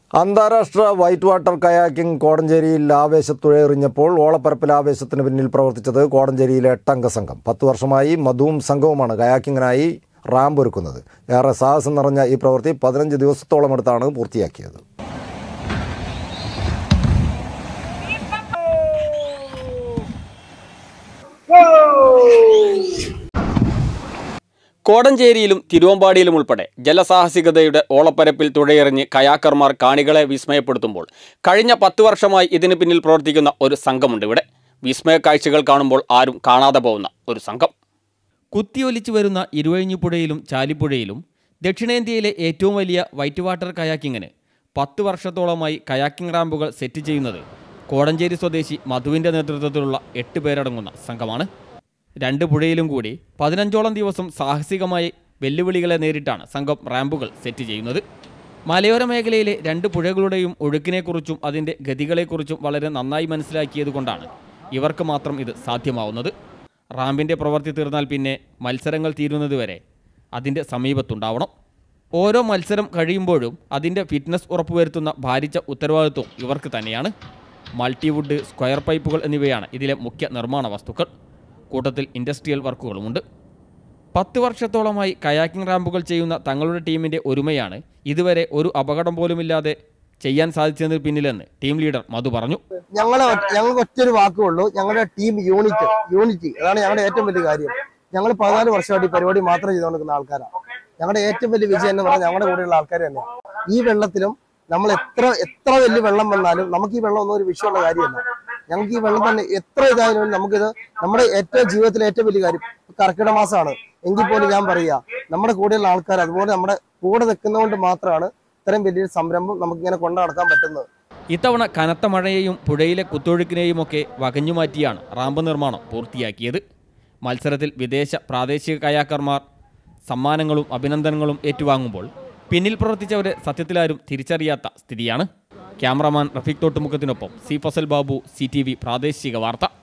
അന്താരാഷ്ട്ര white water kayaking കോടഞ്ചേരിയിൽ ആവേശത്തുഴയെറിഞ്ഞപ്പോൾ ഓളപ്പരപ്പിൽ ആവേശത്തിന് പിന്നിൽ പ്രവർത്തിച്ചത് കോടഞ്ചേരിയിലെ 8-അംഗ സംഘം. 10 വർഷമായി മധുവും സംഘവുമാണ് കയാക്കിങ്ങിനായി റാമ്പ് ഒരുക്കുന്നത്. ഏറെ സാഹസം നിറഞ്ഞ ഈ പ്രവൃത്തി 15 ദിവസത്തോളം എടുത്താണ് പൂർത്തിയാക്കിയത്. കോടഞ്ചേരിയിലും തിരുവമ്പാടിയിലും ഉൾപ്പെടെ ജലസാഹസികതയുടെ ഓളപ്പരപ്പിൽ തുഴയെറിഞ്ഞ് കയാക്കർമാർ കാണികളെ വിസ്മയപ്പെടുത്തുമ്പോൾ കഴിഞ്ഞ 10 വർഷമായി ഇതിന് പിന്നിൽ പ്രവർത്തിക്കുന്ന ഒരു സംഘമുണ്ട് ഇവിടെ. വിസ്മയ കാഴ്ചകൾ കാണുമ്പോൾ ആരും കാണാതെ പോകുന്ന ഒരു സംഘം. കുത്തിയൊലിച്ചു വരുന്ന ഇരുവഴിഞ്ഞിപ്പുഴയിലും ചാലിപ്പുഴയിലും ദക്ഷിണേന്ത്യയിലെ ഏറ്റവും വലിയ വൈറ്റ് വാട്ടർ കയാക്കിങ്ങിന് 10 വർഷത്തോളമായി കയാക്കിംഗ് റാമ്പുകൾ സെറ്റ് ചെയ്യുന്നത് കോടഞ്ചേരി സ്വദേശി മധുവിൻ്റെ നേതൃത്വത്തിലുള്ള 8 പേരടങ്ങുന്ന സംഘമാണ്. 2 പുഴയിലും കൂടി 15ഓളം ദിവസം സാഹസികമായി വെല്ലുവിളികളെ നേരിട്ടാണ് സംഘം റാമ്പുകൾ സെറ്റ് ചെയ്യുന്നത്. മലയോര മേഖലയിലെ 2 പുഴകളുടെയും ഒഴുക്കിനെക്കുറിച്ചും അതിൻ്റെ ഗതികളെക്കുറിച്ചും വളരെ നന്നായി മനസ്സിലാക്കിയതുകൊണ്ടാണ് ഇവർക്ക് മാത്രം ഇത് സാധ്യമാവുന്നത്. റാമ്പിൻ്റെ പ്രവൃത്തി തീർന്നാൽ പിന്നെ മത്സരങ്ങൾ തീരുന്നതുവരെ അതിൻ്റെ സമീപത്തുണ്ടാവണം. ഓരോ മത്സരം കഴിയുമ്പോഴും അതിൻ്റെ ഫിറ്റ്നസ് ഉറപ്പുവരുത്തുന്ന ഭാരിച്ച ഉത്തരവാദിത്വം ഇവർക്ക് തന്നെയാണ്. മൾട്ടിവുഡ്, സ്ക്വയർ പൈപ്പുകൾ എന്നിവയാണ് ഇതിലെ മുഖ്യ നിർമ്മാണ വസ്തുക്കൾ. കൂട്ടത്തിൽ ഇൻഡസ്ട്രിയൽ വർക്കുകളുമുണ്ട്. 10 വർഷത്തോളമായി കയാക്കിംഗ് റാമ്പുകൾ ചെയ്യുന്ന തങ്ങളുടെ ടീമിൻ്റെ ഒരുമയാണ് ഇതുവരെ ഒരു അപകടം പോലുമില്ലാതെ ചെയ്യാൻ സാധിച്ചതിന് പിന്നിലെന്ന് ടീം ലീഡർ മധു പറഞ്ഞു. ഞങ്ങൾക്ക് ഒറ്റൊരു വാക്കുള്ളൂ, ഞങ്ങളുടെ ടീം യൂണിറ്റി അതാണ് ഞങ്ങളുടെ ഏറ്റവും വലിയ കാര്യം. ഞങ്ങൾ 14 വർഷമായിട്ട് ഈ പരിപാടി മാത്രം ചെയ്തുകൊണ്ടിരിക്കുന്ന ആൾക്കാരാണ്. ഞങ്ങളുടെ ഏറ്റവും വലിയ വിജയം എന്ന് പറഞ്ഞാൽ ഞങ്ങളുടെ കൂടെയുള്ള ആൾക്കാർ തന്നെയാണ്. ഈ വെള്ളത്തിലും നമ്മൾ എത്ര വലിയ വെള്ളം വന്നാലും നമുക്ക് ഈ വെള്ളം ഒന്നും ഒരു വിഷയമുള്ള കാര്യമല്ല. ഞങ്ങൾക്ക് ഈ വെള്ളം തന്നെ എത്ര ഇതായാലും നമുക്കിത് നമ്മുടെ ജീവിതത്തിലെ ഏറ്റവും വലിയ കാര്യം. കർക്കിടക മാസമാണ് എങ്കിൽ പോലും ഞാൻ പറയുക, നമ്മുടെ കൂടെയുള്ള ആൾക്കാർ അതുപോലെ നമ്മുടെ കൂടെ നിൽക്കുന്നതുകൊണ്ട് മാത്രമാണ് ഇത്രയും വലിയൊരു സംരംഭം നമുക്കിങ്ങനെ കൊണ്ടു നടക്കാൻ പറ്റുന്നത്. ഇത്തവണ കനത്ത മഴയെയും പുഴയിലെ കുത്തൊഴുക്കിനെയും ഒക്കെ വകഞ്ഞുമാറ്റിയാണ് റാമ്പ് നിർമ്മാണം പൂർത്തിയാക്കിയത്. മത്സരത്തിൽ വിദേശ പ്രാദേശിക കയാക്കർമാർ സമ്മാനങ്ങളും അഭിനന്ദനങ്ങളും ഏറ്റുവാങ്ങുമ്പോൾ പിന്നിൽ പ്രവർത്തിച്ചവരെ സത്യത്തിലാരും തിരിച്ചറിയാത്ത സ്ഥിതിയാണ്. ക്യാമറാമാൻ റഫീഖ് തോട്ടുമുഖത്തിനൊപ്പം സി ഫസൽ ബാബു, CTV പ്രാദേശിക വാർത്ത.